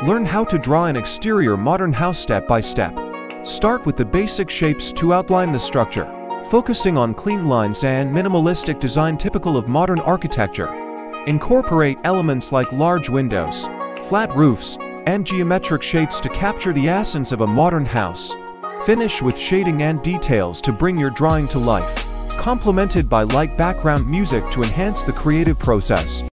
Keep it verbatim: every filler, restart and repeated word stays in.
Learn how to draw an exterior modern house step by step. Start with the basic shapes to outline the structure, focusing on clean lines and minimalistic design typical of modern architecture. Incorporate elements like large windows, flat roofs, and geometric shapes to capture the essence of a modern house. Finish with shading and details to bring your drawing to life, complemented by light background music to enhance the creative process.